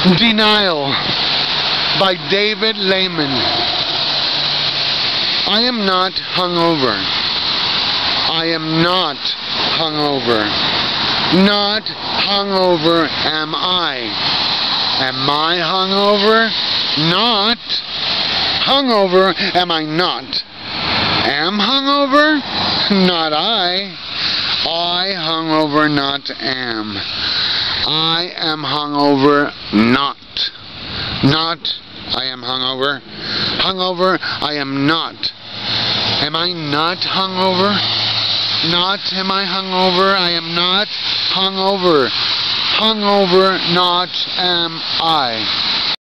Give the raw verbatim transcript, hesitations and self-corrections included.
Denial by David Lehman. I am not hungover. I am not hungover. Not hungover am I. Am I hungover? Not. Hungover am I not. Am hungover? Not I. I hungover not am. I am hungover not. Not I am hungover. Hungover I am not. Am I not hungover? Not am I hungover. I am not hungover. Hungover not am I.